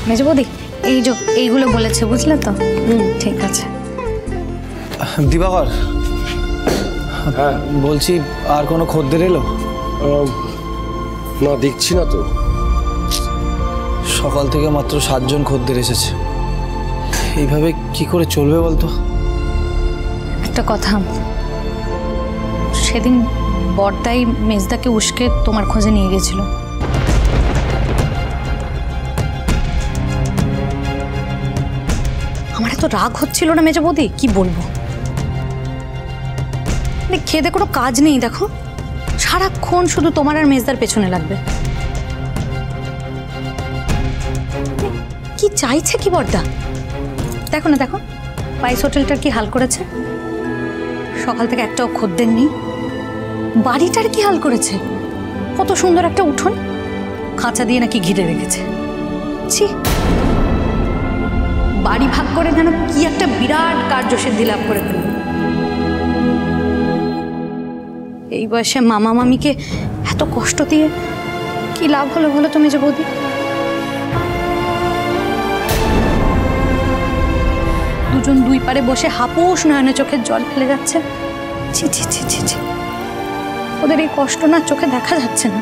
মেজো বৌদি এইগুলো বলেছে, বুঝলে তো? ঠিক আছে। দিবাকর, হ্যাঁ বলছি, আর কোনো খদ্দের এলো? না, দেখছি না তো। সকাল থেকে মাত্র 7 জন খদ্দের এসেছে। এইভাবে কি করে চলবে বলতো? একটা কথা, সেদিন বড়দাই মেজদাকে উস্কে তোমার খোঁজে নিয়ে গেছিল। আমার এত রাগ হচ্ছিল না মেজো বৌদি, কি বলবো। খেতে কোনো কাজ নেই, দেখো সারাক্ষণ শুধু তোমার আর মেজদার পেছনে লাগবে। কি চাইছে কি বড়দা? দেখো না, দেখো স্পাইস হোটেলটার কি হাল করেছে। সকাল থেকে একটাও খদ্দের নেই। বাড়িটার কি হাল করেছে, কত সুন্দর একটা উঠোন, খাঁচা দিয়ে নাকি ঘিরে রেখেছে। ছি, বাড়ি ভাগ করে যেন কি একটা বিরাট কার্যসিদ্ধি লাভ করে ফেলল। এই বয়সে মামা মামিকে এত কষ্ট দিয়ে কি লাভ হলো বলো তুমি যে বৌদি? দুজন দুই পারে বসে হাপুস নয়নে চোখের জল ফেলে যাচ্ছে। ছি ছি ছি ছি ছি, ওদের এই কষ্ট না চোখে দেখা যাচ্ছে না।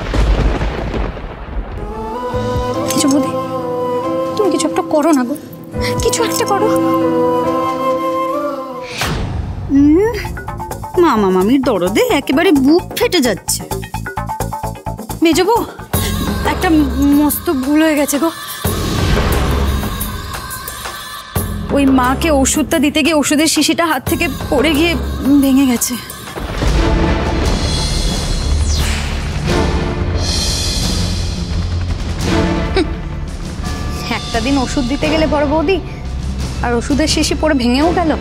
কিছু বৌদি, তুমি কিছু একটা করো না গো, কিছু একটা করো। মামা মামির দরদে একেবারে বুক ফেটে যাচ্ছে। মেজো বউ, একটা মস্ত ভুল হয়ে গেছে গো। ওই মাকে ওষুধটা দিতে গিয়ে ওষুধের শিশিটা হাত থেকে পড়ে গিয়ে ভেঙে গেছে। একটা দিন ওষুধ দিতে গেলে বড় বৌদি, আর ওষুধের শিশি পড়ে ভেঙেও গেল।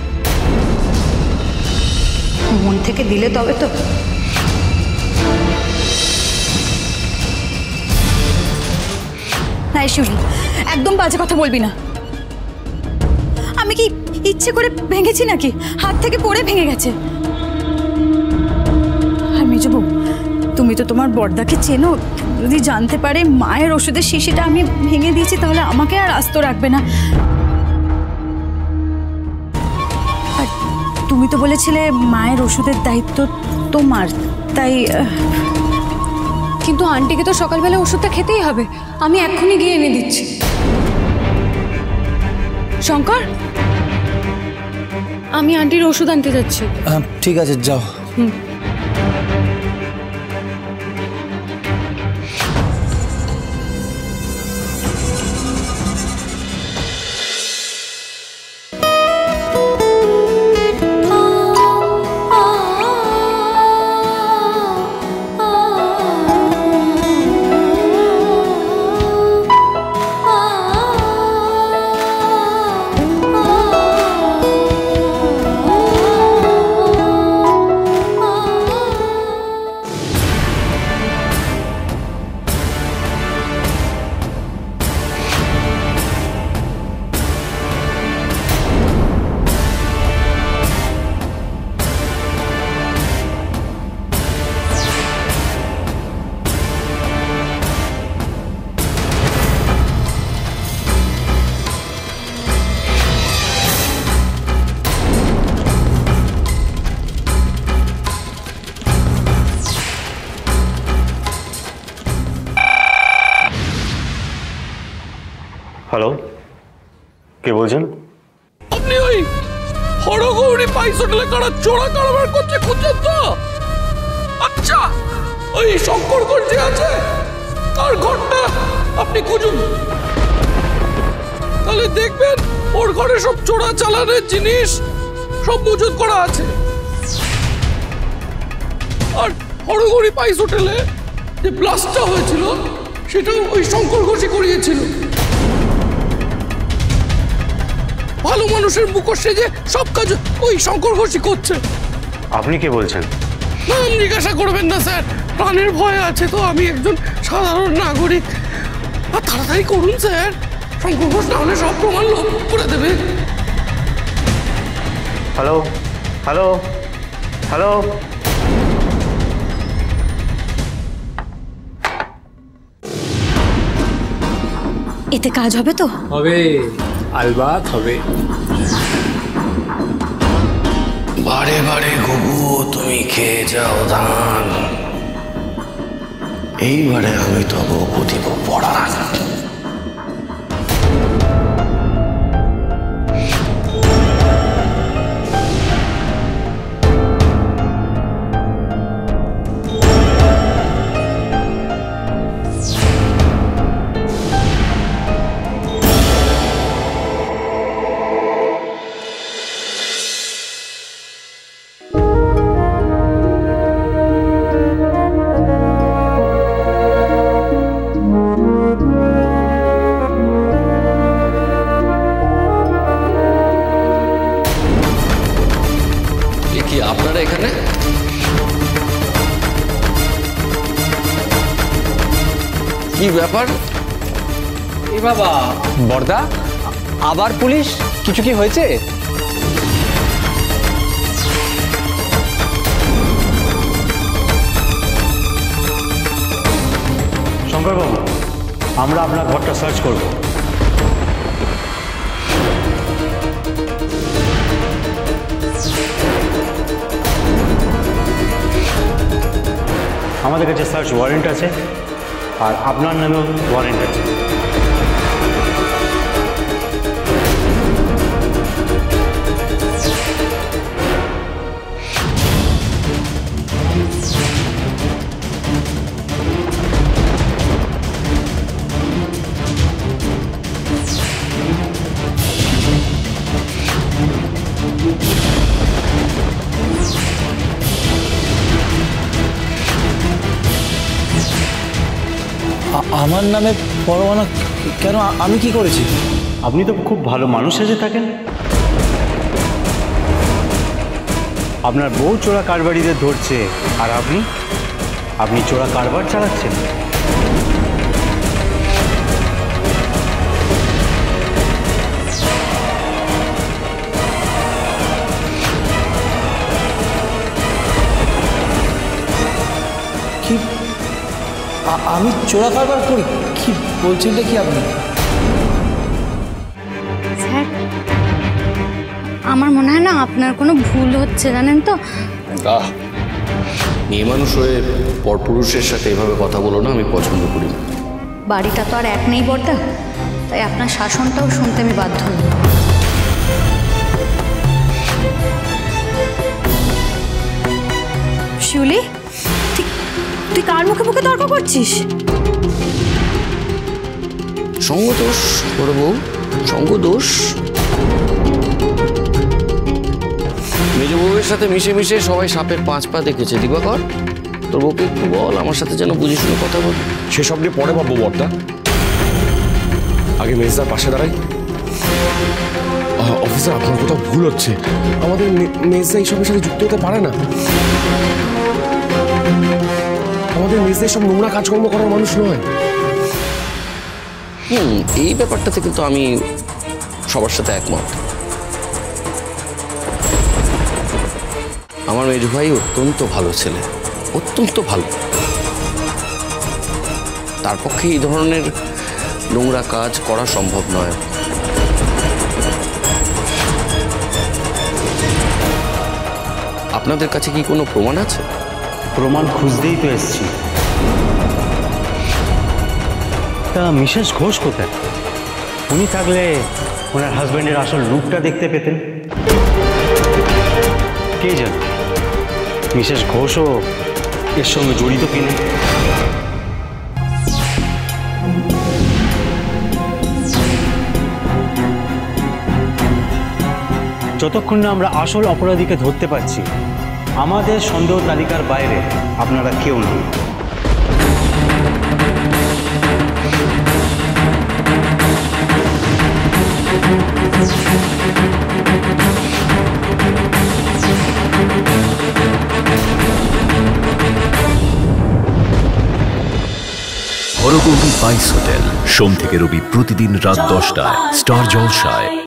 মন থেকে দিলে তবে তো। না শুনি, একদম বাজে কথা বলবি না। আমি কি ইচ্ছে করে ভেঙেছি নাকি? হাত থেকে পড়ে ভেঙে গেছে। আর মেজো বউ, তুমি তো তোমার বড়দাকে চেনো, যদি জানতে পারে মায়ের ওষুধের শিশিটা আমি ভেঙে দিয়েছি তাহলে আমাকে আর আস্ত রাখবে না। আর তুমি তো বলেছিলে মায়ের ওষুধের দায়িত্ব তোমার, তাই। কিন্তু আন্টিকে তো সকালবেলা ওষুধটা খেতেই হবে। আমি এক্ষুনি গিয়ে এনে দিচ্ছি। শঙ্কর, আমি আন্টির ওষুধ আনতে যাচ্ছি। ঠিক আছে, যাও। হ্যালো, কে বলছেন? আপনি ওই হরগৌরী স্পাইস হোটেলে কারা চোরা কারবার করছে খুঁজছেন তো? আচ্ছা, ওই শঙ্কর ঘোষ যে আছে তার ঘরটা আপনি খুঁজুন, তাহলে দেখবেন ওর ঘরে সব চোরা চালানের জিনিস সব মজুত করা আছে। আর হরগৌরী স্পাইস হোটেলে যে ব্লাস্টটা হয়েছিল সেটাও ওই শঙ্কর ঘোষই করিয়েছিল। ভালো মানুষের মুখোশে যে সব কাজ ওই শঙ্কর ঘোষই করছে। আপনি কে বলছেন? নাম জিজ্ঞাসা করবেন না স্যার, প্রাণের ভয় আছে তো, আমি একজন সাধারণ নাগরিক। আর তাড়াতাড়ি করুন স্যার, শঙ্কর ঘোষ না হলে সব প্রমাণ লোপ করে দেবে। হ্যালো হ্যালো হ্যালো, এতে কাজ হবে তো? হবে, আলবাত হবে। বারে বারে ঘুঘু তুমি খেয়ে যাও ধান, এইবারে আমি তবু দিব পড়ান। কি আপনারা এখানে? কি ব্যাপার? এই বাবা বর্দা, আবার পুলিশ? কিছু কি হয়েছে? শঙ্করবাবু, আমরা আপনার ঘরটা সার্চ করব। আমাদের কাছে সার্চ ওয়ারেন্ট আছে, আর আপনার নামেও ওয়ারেন্ট আছে। আমার নামে পরোয়ানা কেন? আমি কি করেছি? আপনি তো খুব ভালো মানুষ এসে থাকেন। আপনার বউ চোরা কারবারিদের ধরছে, আর আপনি চোরা কারবার চালাচ্ছেন। কি আমি চোরা কারবার করি? কি বলছেন কি আপনি? স্যার, আমার মনে হয় না আপনার কোনো ভুল হচ্ছে, জানেন তো? আহ, মেয়ে মানুষ হয়ে পরপুরুষের সাথে এভাবে কথা বলো না, আমি পছন্দ করি না। বাড়িটা তো আর এক নেই বর্দা, তাই আপনার শাসনটাও শুনতে আমি বাধ্য হই। শিউলি, তুই কার মুখে মুখে তর্ক করছিস? সঙ্গদোষ বড় বউ, সঙ্গদোষ। মেজ বউয়ের সাথে মিশে মিশে সবাই সাপের 5 পা দেখেছে। দিবাকর, তোর বউকে একটু বল আমার সাথে যেন বুঝে শুনে কথা বল। সেসব নিয়ে পরে ভাববো বর্দা, আগে মেজদার পাশে দাঁড়াই। অফিসার, আপনার কোথাও ভুল হচ্ছে। আমাদের মেজদা এইসবের সাথে যুক্ত হতে পারে না। আমাদের মেজদা সব নোংরা কাজকর্ম করার মানুষ নয়। এই ব্যাপারটাতে কিন্তু আমি সবার সাথে একমত। আমার মেজ ভাই অত্যন্ত ভালো ছেলে, অত্যন্ত ভালো। তার পক্ষে এই ধরনের নোংরা কাজ করা সম্ভব নয়। আপনাদের কাছে কি কোনো প্রমাণ আছে? প্রমাণ খুঁজতেই তো এসেছি। তা মিসেস ঘোষ কোথায়? উনি থাকলে ওনার হাজব্যান্ডের আসল রূপটা দেখতে পেতেন। কে জানে মিসেস ঘোষও এর সঙ্গে জড়িত কিনা। যতক্ষণ না আমরা আসল অপরাধীকে ধরতে পারছি, আমাদের সন্দেহ তালিকার বাইরে আপনারা কেউ নেই। হরগৌরী স্পাইস হোটেল, সোম থেকে রবি প্রতিদিন রাত 10টায় স্টার জলসায়।